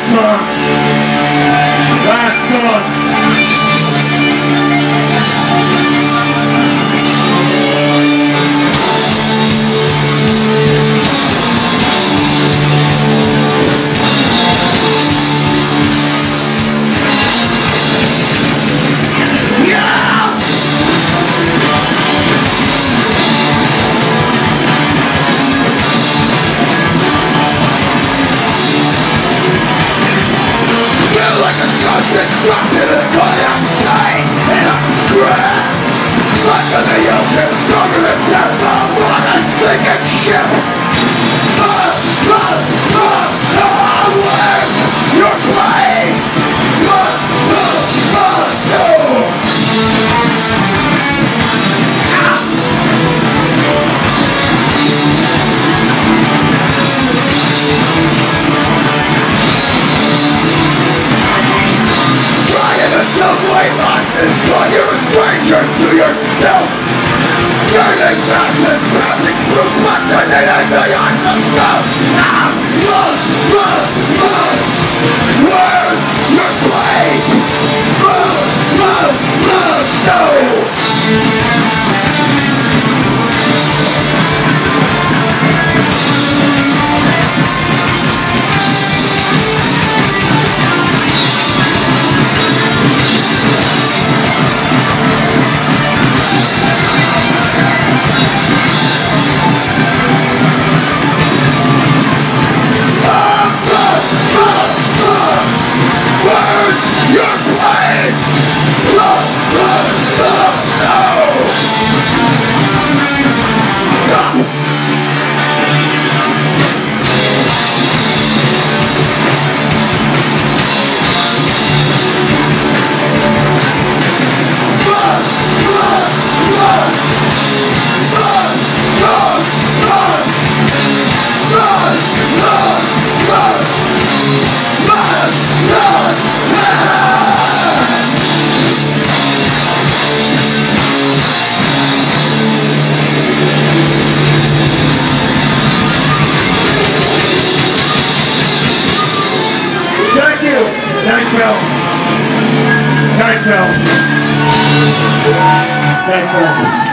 song. Last song. Destructed and I'm shame in a grab. Like in the ocean, stronger than death, I'm on a sinking ship. Where's your place? No. Subway lost and saw you're a stranger to yourself. Turning past and passing through punctuating the eyes of love. Where's your place? No. Thank you. Night Fell.